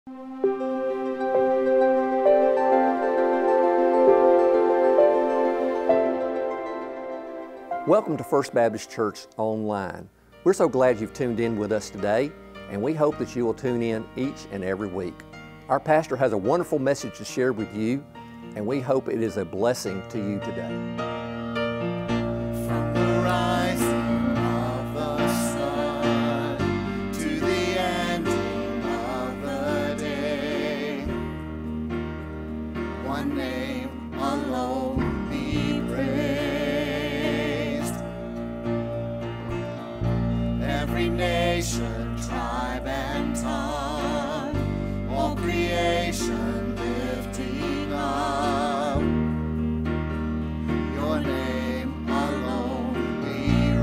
Welcome to First Baptist Church Online. We're so glad you've tuned in with us today, and we hope that you will tune in each and every week. Our pastor has a wonderful message to share with you, and we hope it is a blessing to you today. From the rising of the sun to the ending of the day, one name alone be praised. Every nation, tribe, and tongue, all creation lifting up your name alone be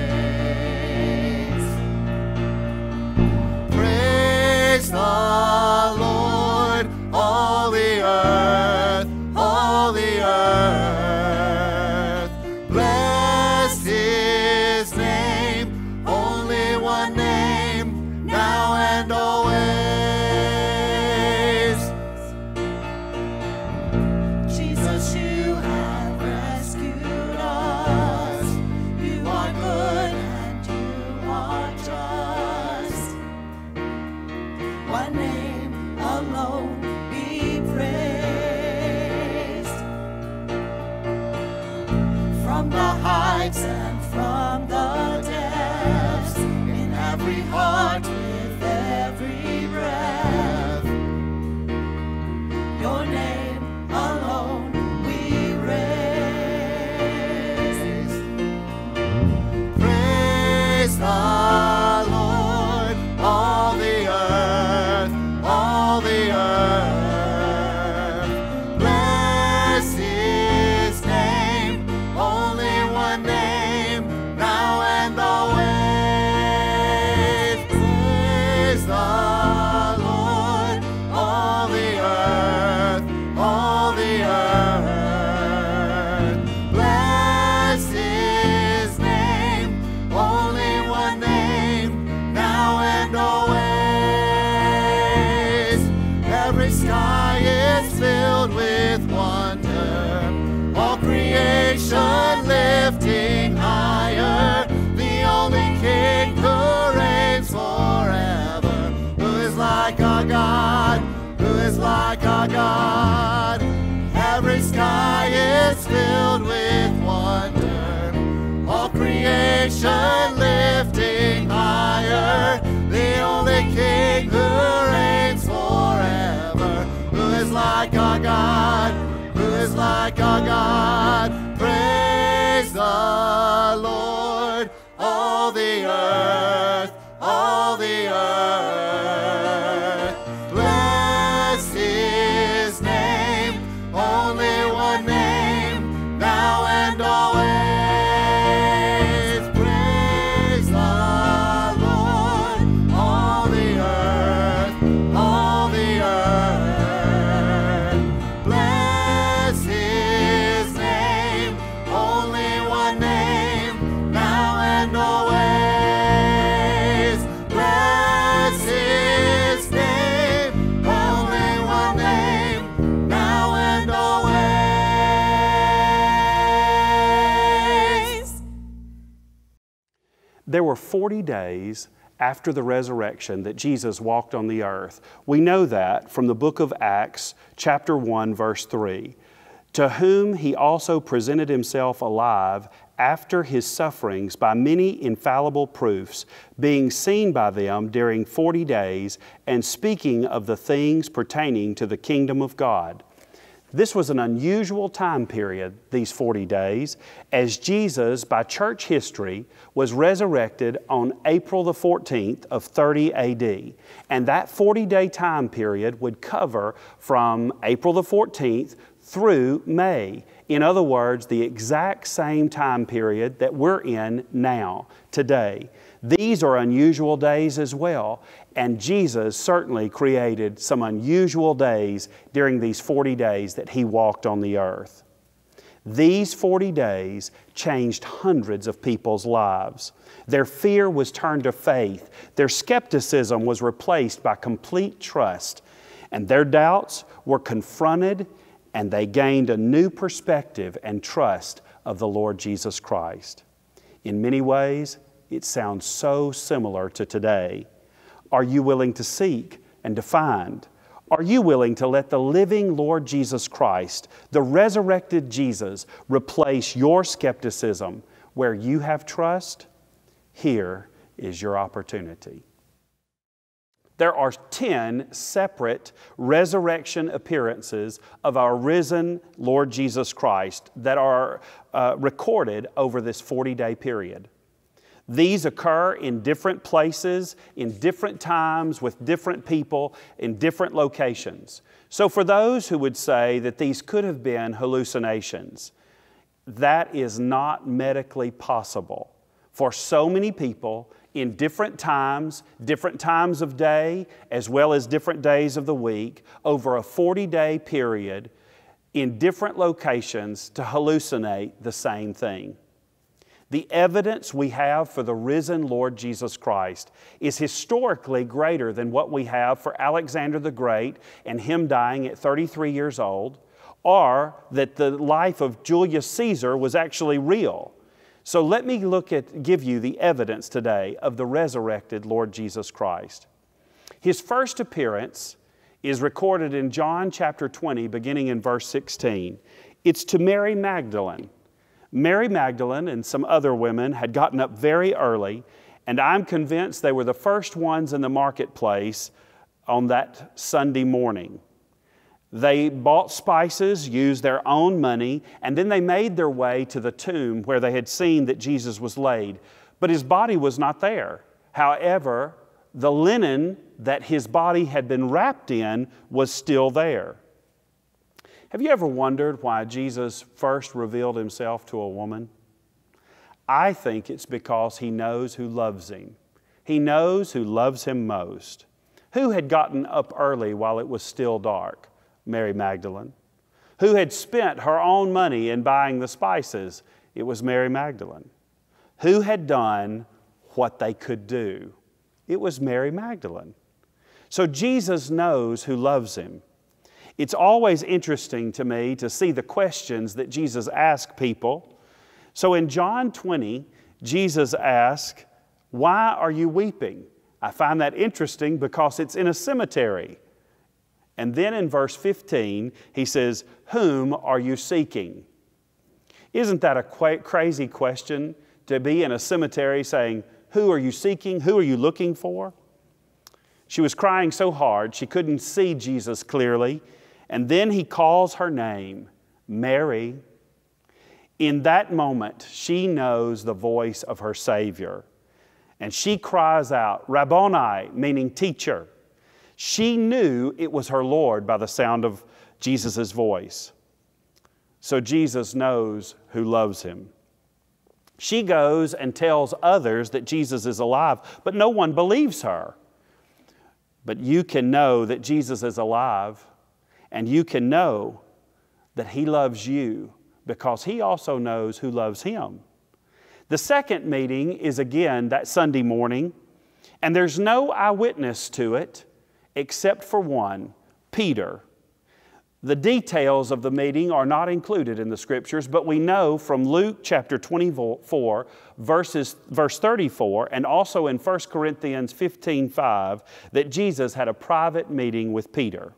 raised. Praise the Lord, all the earth, all the earth. Bless His name, only one name, now and always. Jesus, you have rescued us. You are good and you are just. One name alone be praised. From the heights and from the depths, in every heart with every breath, your name alone we raise. Praise the Lord, all the earth, all the earth. Bless His name, only one name, now and always. Praise the Lord, all the earth, all the earth. Bless His name, only one name, now and always. Every sky is filled with wonder, all creation lifting higher, the only King who reigns forever, who is like our God, who is like our God. Every sky is filled with wonder, all creation lifting higher, the only King who reigns forever, who is like our God, who is like our God. Praise the Lord, all the earth, all the earth. Bless His name, only one name, now and always. Praise the Lord, all the earth, all the earth. Bless His name, only one name, now and always. Bless His name, only one name, now and always. There were 40 days after the resurrection that Jesus walked on the earth. We know that from the book of Acts, chapter 1, verse 3. To whom He also presented Himself alive after His sufferings by many infallible proofs, being seen by them during 40 days, and speaking of the things pertaining to the kingdom of God. This was an unusual time period, these 40 days, as Jesus, by church history, was resurrected on April the 14th of 30 AD. And that 40-day time period would cover from April the 14th through May. In other words, the exact same time period that we're in now, today. These are unusual days as well, and Jesus certainly created some unusual days during these 40 days that He walked on the earth. These 40 days changed hundreds of people's lives. Their fear was turned to faith. Their skepticism was replaced by complete trust. And their doubts were confronted, and they gained a new perspective and trust of the Lord Jesus Christ. In many ways, it sounds so similar to today. Are you willing to seek and to find? Are you willing to let the living Lord Jesus Christ, the resurrected Jesus, replace your skepticism where you have trust? Here is your opportunity. There are 10 separate resurrection appearances of our risen Lord Jesus Christ that are recorded over this 40-day period. These occur in different places, in different times, with different people, in different locations. So for those who would say that these could have been hallucinations, that is not medically possible. For so many people, in different times of day, as well as different days of the week, over a 40-day period, in different locations, to hallucinate the same thing. The evidence we have for the risen Lord Jesus Christ is historically greater than what we have for Alexander the Great and him dying at 33 years old, or that the life of Julius Caesar was actually real. So let me give you the evidence today of the resurrected Lord Jesus Christ. His first appearance is recorded in John chapter 20, beginning in verse 16. It's to Mary Magdalene. Mary Magdalene and some other women had gotten up very early, and I'm convinced they were the first ones in the marketplace on that Sunday morning. They bought spices, used their own money, and then they made their way to the tomb where they had seen that Jesus was laid. But His body was not there. However, the linen that His body had been wrapped in was still there. Have you ever wondered why Jesus first revealed Himself to a woman? I think it's because He knows who loves Him. He knows who loves Him most. Who had gotten up early while it was still dark? Mary Magdalene. Who had spent her own money in buying the spices? It was Mary Magdalene. Who had done what they could do? It was Mary Magdalene. So Jesus knows who loves Him. It's always interesting to me to see the questions that Jesus asked people. So in John 20, Jesus asked, "Why are you weeping?" I find that interesting because it's in a cemetery. And then in verse 15, He says, "Whom are you seeking?" Isn't that a crazy question to be in a cemetery saying, "Who are you seeking? Who are you looking for?" She was crying so hard she couldn't see Jesus clearly. And then He calls her name, Mary. In that moment, she knows the voice of her Savior. And she cries out, "Rabboni," meaning teacher. She knew it was her Lord by the sound of Jesus' voice. So Jesus knows who loves Him. She goes and tells others that Jesus is alive, but no one believes her. But you can know that Jesus is alive, and you can know that He loves you because He also knows who loves Him. The second meeting is again that Sunday morning, and there's no eyewitness to it except for one, Peter. The details of the meeting are not included in the Scriptures, but we know from Luke chapter 24, verse 34, and also in 1 Corinthians 15:5, that Jesus had a private meeting with Peter.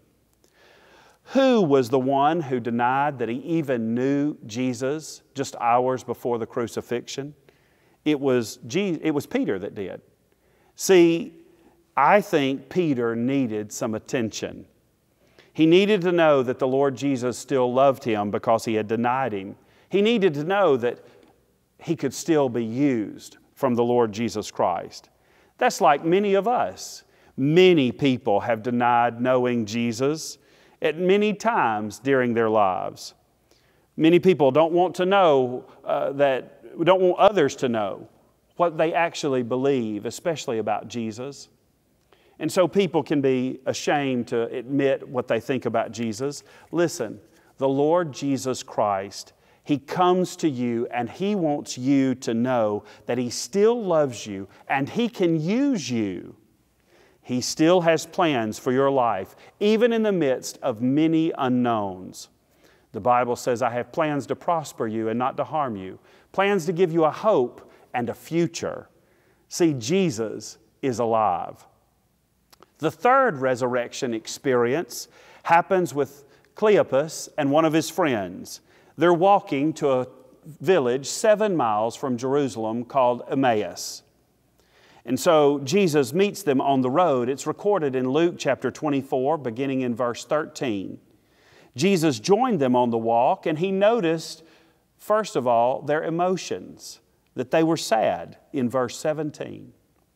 Who was the one who denied that he even knew Jesus just hours before the crucifixion? It was Peter that did. See, I think Peter needed some attention. He needed to know that the Lord Jesus still loved him because he had denied Him. He needed to know that he could still be used from the Lord Jesus Christ. That's like many of us. Many people have denied knowing Jesus at many times during their lives. Many people don't want to know don't want others to know what they actually believe, especially about Jesus. And so people can be ashamed to admit what they think about Jesus. Listen, the Lord Jesus Christ, He comes to you and He wants you to know that He still loves you and He can use you. He still has plans for your life, even in the midst of many unknowns. The Bible says, I have plans to prosper you and not to harm you, plans to give you a hope and a future. See, Jesus is alive. The third resurrection experience happens with Cleopas and one of his friends. They're walking to a village 7 miles from Jerusalem called Emmaus. And so Jesus meets them on the road. It's recorded in Luke chapter 24, beginning in verse 13. Jesus joined them on the walk, and He noticed, first of all, their emotions, that they were sad in verse 17.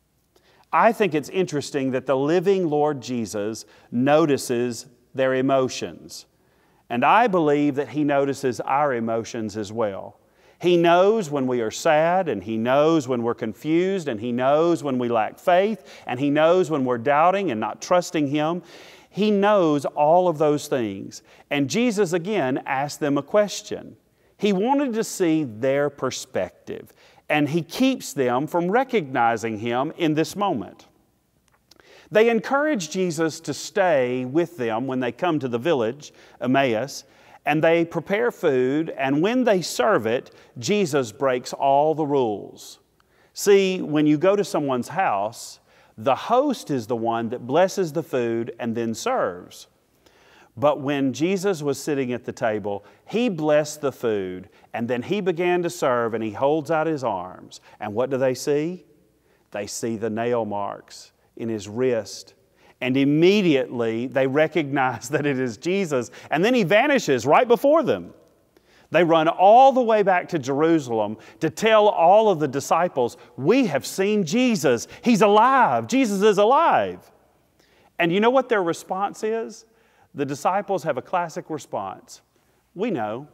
I think it's interesting that the living Lord Jesus notices their emotions. And I believe that He notices our emotions as well. He knows when we are sad, and He knows when we're confused, and He knows when we lack faith, and He knows when we're doubting and not trusting Him. He knows all of those things. And Jesus again asked them a question. He wanted to see their perspective, and He keeps them from recognizing Him in this moment. They encourage Jesus to stay with them when they come to the village, Emmaus, and they prepare food, and when they serve it, Jesus breaks all the rules. See, when you go to someone's house, the host is the one that blesses the food and then serves. But when Jesus was sitting at the table, He blessed the food, and then He began to serve, and He holds out His arms. And what do they see? They see the nail marks in His wrist. And immediately they recognize that it is Jesus. And then He vanishes right before them. They run all the way back to Jerusalem to tell all of the disciples, we have seen Jesus. He's alive. Jesus is alive. And you know what their response is? The disciples have a classic response. We know.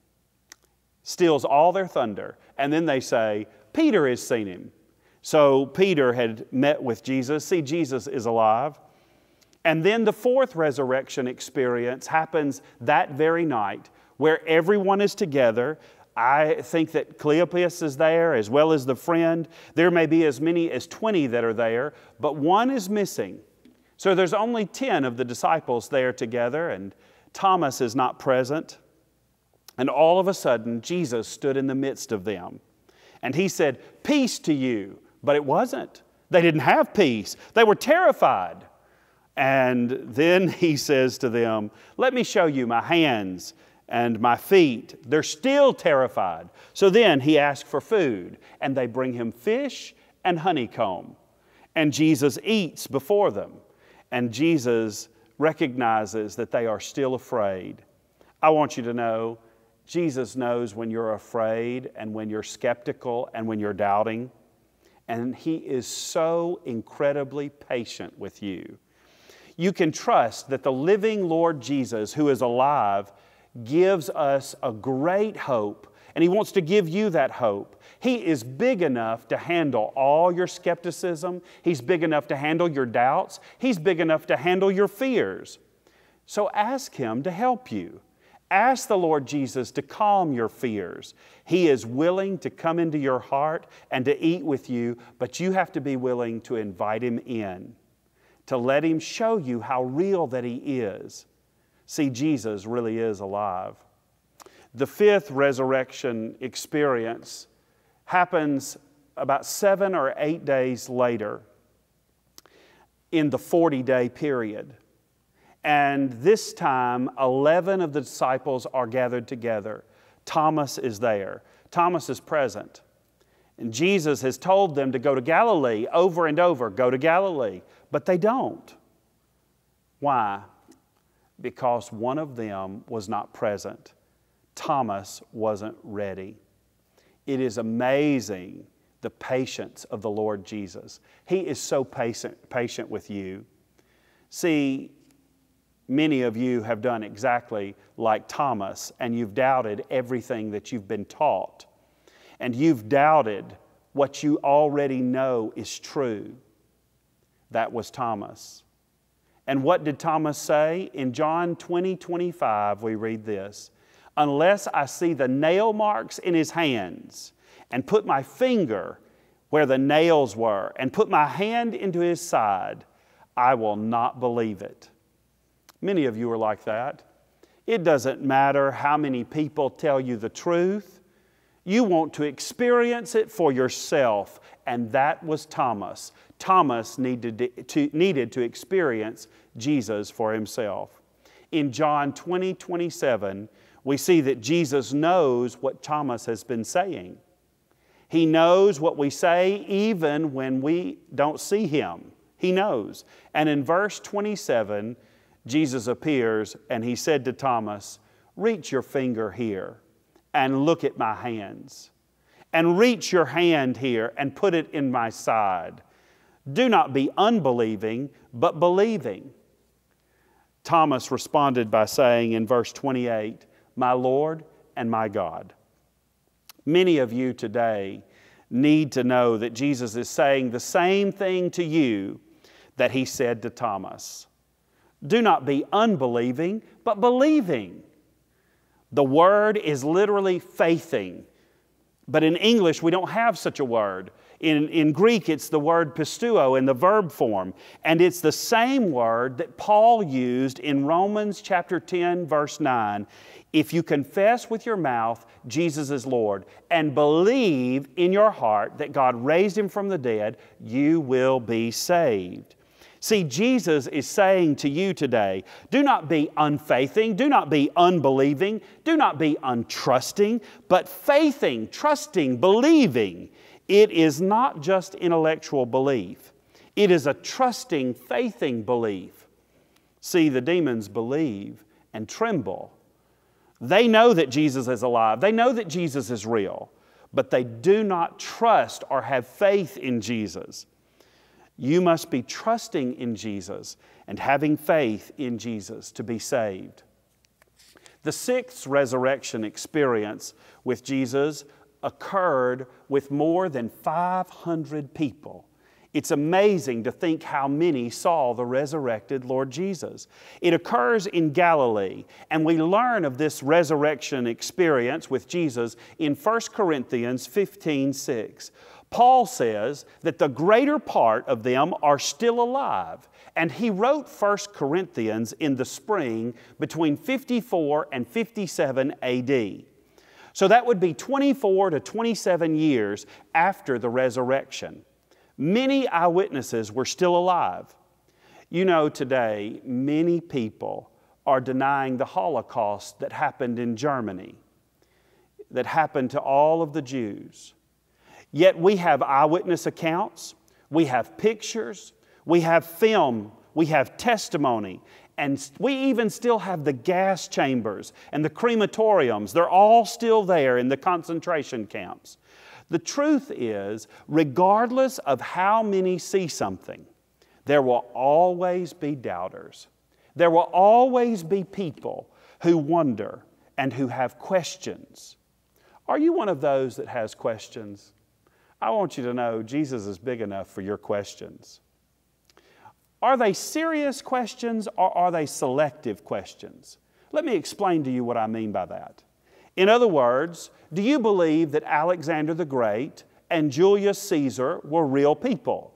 Steals all their thunder. And then they say, Peter has seen Him. So Peter had met with Jesus. See, Jesus is alive. And then the fourth resurrection experience happens that very night where everyone is together. I think that Cleopas is there as well as the friend. There may be as many as 20 that are there, but one is missing. So there's only 10 of the disciples there together, and Thomas is not present. And all of a sudden, Jesus stood in the midst of them. And He said, peace to you. But it wasn't. They didn't have peace. They were terrified. And then He says to them, let me show you my hands and my feet. They're still terrified. So then He asked for food, and they bring Him fish and honeycomb. And Jesus eats before them. And Jesus recognizes that they are still afraid. I want you to know, Jesus knows when you're afraid and when you're skeptical and when you're doubting. And He is so incredibly patient with you. You can trust that the living Lord Jesus, who is alive, gives us a great hope, and He wants to give you that hope. He is big enough to handle all your skepticism. He's big enough to handle your doubts. He's big enough to handle your fears. So ask Him to help you. Ask the Lord Jesus to calm your fears. He is willing to come into your heart and to eat with you, but you have to be willing to invite Him in, to let Him show you how real that He is. See, Jesus really is alive. The fifth resurrection experience happens about 7 or 8 days later in the 40-day period. And this time, 11 of the disciples are gathered together. Thomas is there. Thomas is present. And Jesus has told them to go to Galilee over and over. Go to Galilee. But they don't. Why? Because one of them was not present. Thomas wasn't ready. It is amazing the patience of the Lord Jesus. He is so patient with you. See, many of you have done exactly like Thomas, and you've doubted everything that you've been taught. And you've doubted what you already know is true. That was Thomas. And what did Thomas say? In John 20:25, we read this, unless I see the nail marks in His hands and put my finger where the nails were and put my hand into His side, I will not believe it. Many of you are like that. It doesn't matter how many people tell you the truth. You want to experience it for yourself. And that was Thomas. Thomas needed to experience Jesus for himself. In John 20:27, we see that Jesus knows what Thomas has been saying. He knows what we say even when we don't see Him. He knows. And in verse 27, Jesus appears and He said to Thomas, "Reach your finger here and look at my hands. And reach your hand here and put it in my side. Do not be unbelieving, but believing." Thomas responded by saying in verse 28, "My Lord and my God." Many of you today need to know that Jesus is saying the same thing to you that He said to Thomas. Do not be unbelieving, but believing. The word is literally faithing. But in English, we don't have such a word. In Greek, it's the word pisteuo in the verb form. And it's the same word that Paul used in Romans chapter 10, verse 9. If you confess with your mouth Jesus is Lord and believe in your heart that God raised Him from the dead, you will be saved. See, Jesus is saying to you today, do not be unfaithing, do not be unbelieving, do not be untrusting, but faithing, trusting, believing. It is not just intellectual belief. It is a trusting, faithing belief. See, the demons believe and tremble. They know that Jesus is alive. They know that Jesus is real, but they do not trust or have faith in Jesus. You must be trusting in Jesus and having faith in Jesus to be saved. The sixth resurrection experience with Jesus occurred with more than 500 people. It's amazing to think how many saw the resurrected Lord Jesus. It occurs in Galilee, and we learn of this resurrection experience with Jesus in 1 Corinthians 15:6. Paul says that the greater part of them are still alive, and he wrote 1 Corinthians in the spring between 54 and 57 AD. So that would be 24 to 27 years after the resurrection. Many eyewitnesses were still alive. You know, today, many people are denying the Holocaust that happened in Germany, that happened to all of the Jews. Yet we have eyewitness accounts, we have pictures, we have film, we have testimony, and we even still have the gas chambers and the crematoriums. They're all still there in the concentration camps. The truth is, regardless of how many see something, there will always be doubters. There will always be people who wonder and who have questions. Are you one of those that has questions? I want you to know Jesus is big enough for your questions. Are they serious questions or are they selective questions? Let me explain to you what I mean by that. In other words, do you believe that Alexander the Great and Julius Caesar were real people?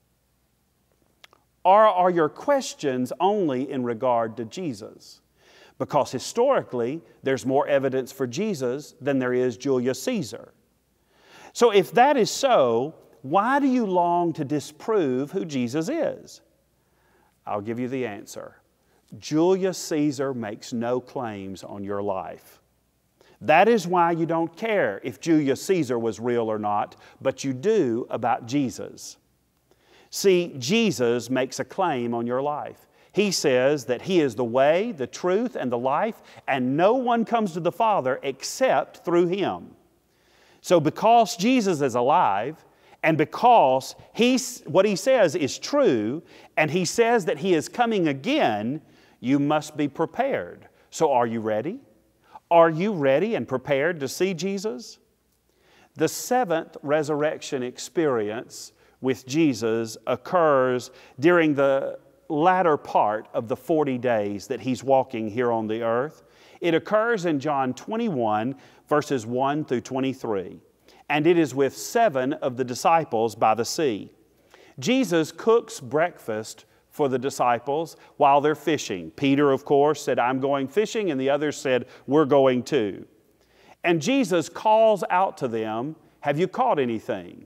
Or are your questions only in regard to Jesus? Because historically, there's more evidence for Jesus than there is Julius Caesar. So if that is so, why do you long to disprove who Jesus is? I'll give you the answer. Julius Caesar makes no claims on your life. That is why you don't care if Julius Caesar was real or not, but you do about Jesus. See, Jesus makes a claim on your life. He says that He is the way, the truth, and the life, and no one comes to the Father except through Him. So because Jesus is alive, and because what He says is true, and He says that He is coming again, you must be prepared. So are you ready? Are you ready and prepared to see Jesus? The seventh resurrection experience with Jesus occurs during the latter part of the 40 days that He's walking here on the earth. It occurs in John 21, verses 1 through 23. And it is with 7 of the disciples by the sea. Jesus cooks breakfast for the disciples while they're fishing. Peter, of course, said, I'm going fishing, and the others said, we're going too. And Jesus calls out to them, have you caught anything?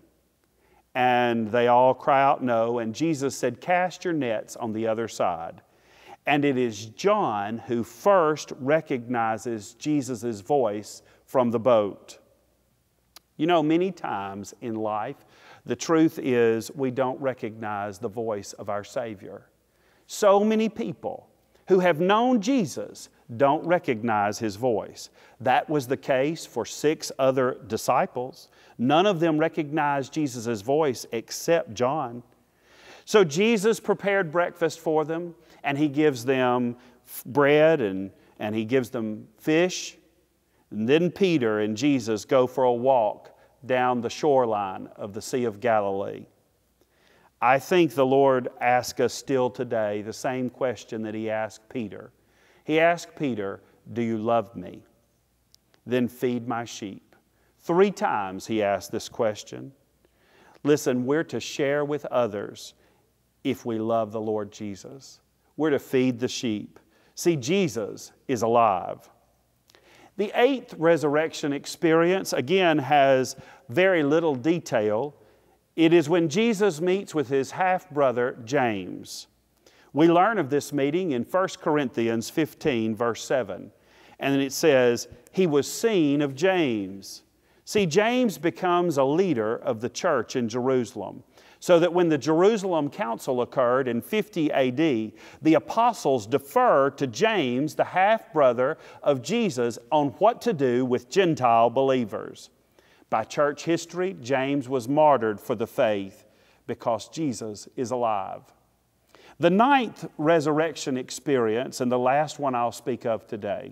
And they all cry out no, and Jesus said, cast your nets on the other side. And it is John who first recognizes Jesus' voice from the boat. You know, many times in life, the truth is we don't recognize the voice of our Savior. So many people who have known Jesus don't recognize His voice. That was the case for 6 other disciples. None of them recognized Jesus' voice except John. So Jesus prepared breakfast for them, and He gives them bread and He gives them fish. And then Peter and Jesus go for a walk down the shoreline of the Sea of Galilee. I think the Lord asks us still today the same question that He asked Peter. He asked Peter, do you love me? Then feed my sheep. 3 times He asked this question. Listen, we're to share with others if we love the Lord Jesus. We're to feed the sheep. See, Jesus is alive. The 8th resurrection experience, again, has very little detail. It is when Jesus meets with His half-brother, James. We learn of this meeting in 1 Corinthians 15, verse 7. And then it says, He was seen of James. See, James becomes a leader of the church in Jerusalem, so that when the Jerusalem Council occurred in 50 AD, the apostles defer to James, the half-brother of Jesus, on what to do with Gentile believers. By church history, James was martyred for the faith because Jesus is alive. The 9th resurrection experience, and the last one I'll speak of today,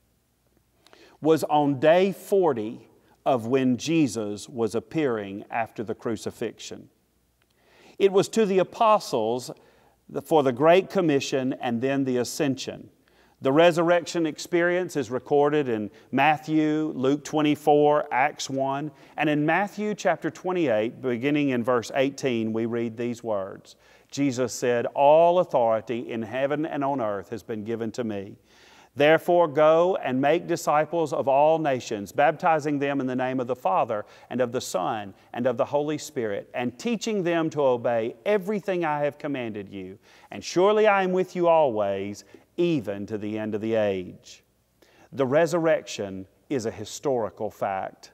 was on day 40 of when Jesus was appearing after the crucifixion. It was to the apostles for the Great Commission and then the Ascension. The resurrection experience is recorded in Matthew, Luke 24, Acts 1, and in Matthew chapter 28, beginning in verse 18, we read these words. Jesus said, all authority in heaven and on earth has been given to me. Therefore go and make disciples of all nations, baptizing them in the name of the Father and of the Son and of the Holy Spirit, and teaching them to obey everything I have commanded you. And surely I am with you always, even to the end of the age. The resurrection is a historical fact.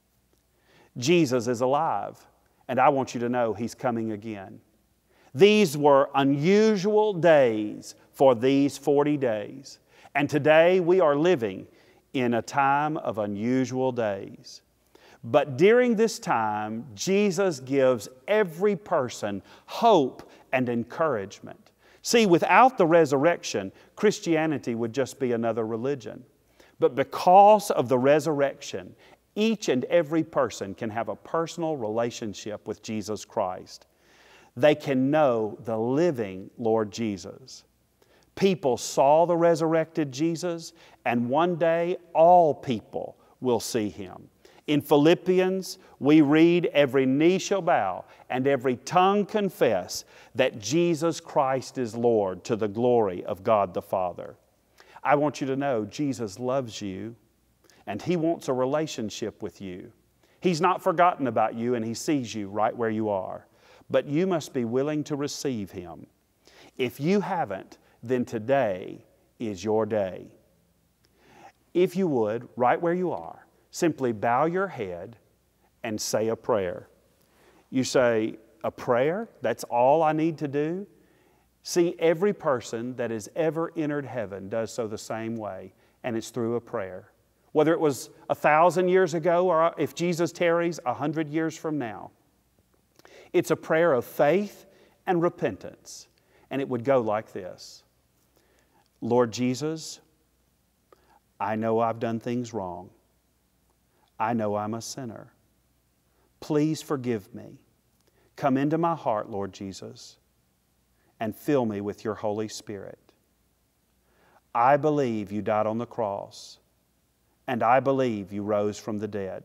Jesus is alive, and I want you to know He's coming again. These were unusual days for these 40 days. And today we are living in a time of unusual days. But during this time, Jesus gives every person hope and encouragement. See, without the resurrection, Christianity would just be another religion. But because of the resurrection, each and every person can have a personal relationship with Jesus Christ. They can know the living Lord Jesus. People saw the resurrected Jesus, and one day all people will see Him. In Philippians, we read, every knee shall bow and every tongue confess that Jesus Christ is Lord, to the glory of God the Father. I want you to know Jesus loves you, and He wants a relationship with you. He's not forgotten about you, and He sees you right where you are. But you must be willing to receive Him. If you haven't, then today is your day. If you would, right where you are, simply bow your head and say a prayer. You say, a prayer? That's all I need to do? See, every person that has ever entered heaven does so the same way, and it's through a prayer. Whether it was 1,000 years ago or if Jesus tarries 100 years from now. It's a prayer of faith and repentance, and it would go like this. Lord Jesus, I know I've done things wrong. I know I'm a sinner. Please forgive me. Come into my heart, Lord Jesus, and fill me with your Holy Spirit. I believe you died on the cross, and I believe you rose from the dead.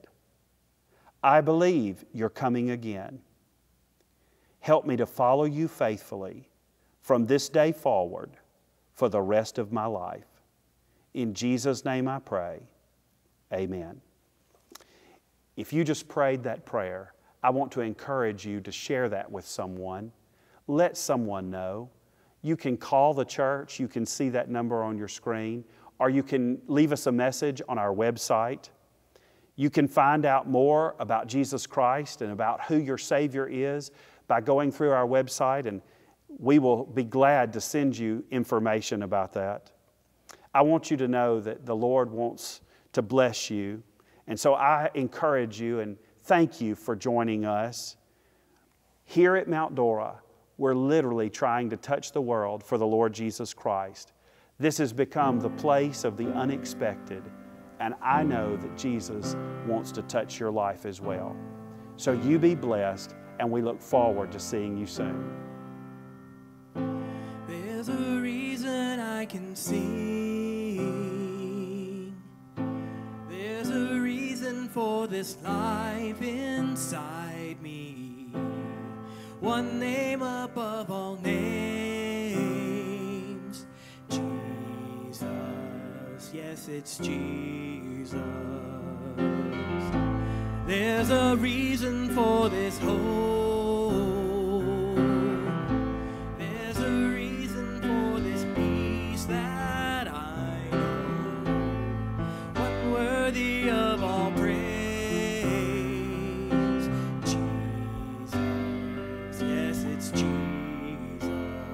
I believe you're coming again. Help me to follow you faithfully from this day forward for the rest of my life. In Jesus' name I pray, amen. If you just prayed that prayer, I want to encourage you to share that with someone. Let someone know. You can call the church. You can see that number on your screen. Or you can leave us a message on our website. You can find out more about Jesus Christ and about who your Savior is by going through our website, and we will be glad to send you information about that. I want you to know that the Lord wants to bless you, and so I encourage you and thank you for joining us. Here at Mount Dora, we're literally trying to touch the world for the Lord Jesus Christ. This has become the place of the unexpected, and I know that Jesus wants to touch your life as well. So you be blessed, and we look forward to seeing you soon. There's a reason I can sing. There's a reason for this life inside me. One name above all names. Jesus, yes, it's Jesus. There's a reason for this hope. There's a reason for this peace that I know. One worthy of all praise. Jesus, yes, it's Jesus.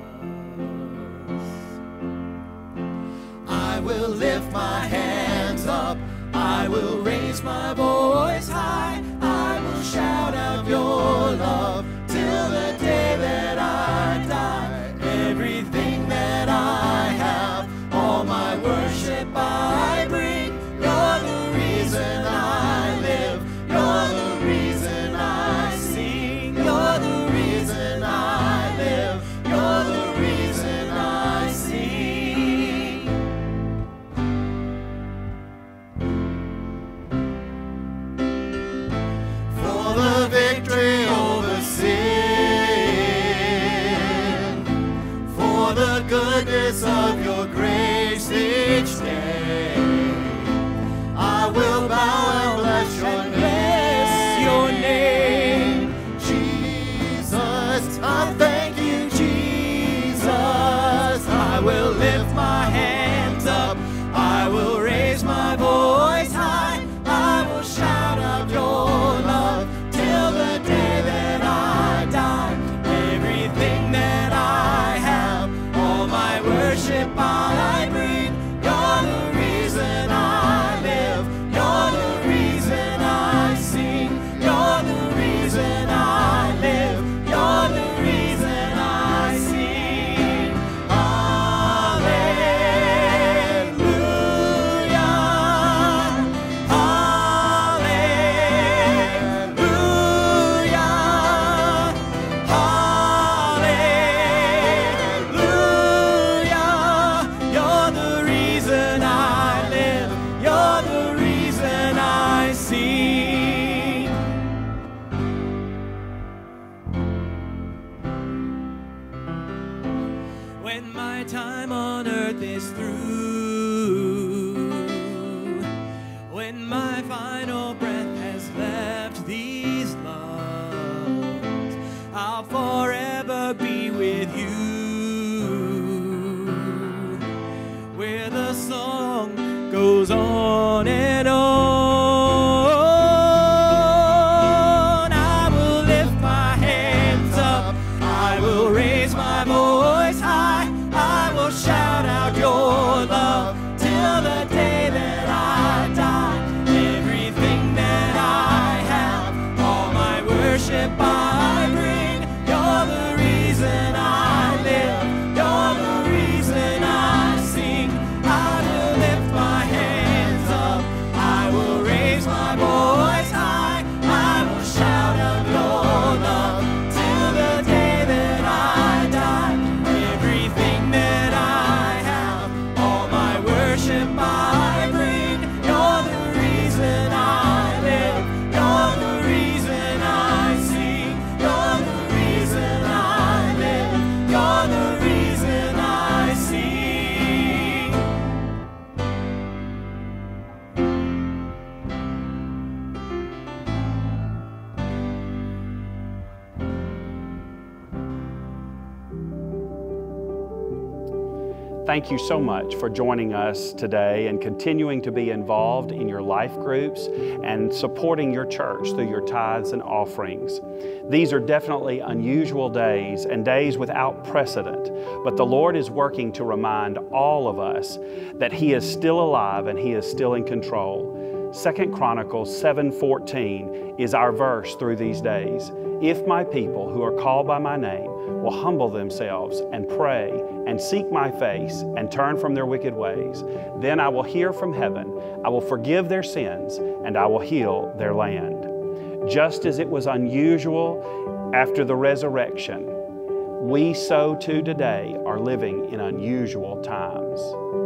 I will lift my hands up, I will raise my voice high, I will shout out your love till the day that I die. Everything that I have, all my worship I bring. You're the reason I live, you're the reason I sing. You're the reason I live, you're the reason I sing. For the victory over sin, for the goodness of your grace each day, I will bow and bless your name, Jesus. I thank you, Jesus. I will lift my hands up, I will raise my voice high, I will shout out your love till the day that I die. Everything that I have, all my worship I bring. You're the reason I live, you're the reason I sing. You're the reason I live, you're the reason I sing. Hallelujah, hallelujah, hallelujah. You're the reason I live, you're the reason I sing. When my time on earth is through, when my final breath has left these lungs, I'll forever be with you, where the song goes on and on. I will lift my hands up, I will raise my voice high, I will shout out your love till the day that I die. Everything that I have, all my worship I bring. You're the reason I live, you're the reason I sing. I will lift my hands up, I Thank you so much for joining us today and continuing to be involved in your life groups and supporting your church through your tithes and offerings. These are definitely unusual days and days without precedent, but the Lord is working to remind all of us that He is still alive and He is still in control. 2 Chronicles 7:14 is our verse through these days. If my people who are called by my name will humble themselves and pray and seek my face and turn from their wicked ways, then I will hear from heaven, I will forgive their sins, and I will heal their land. Just as it was unusual after the resurrection, we so too today are living in unusual times.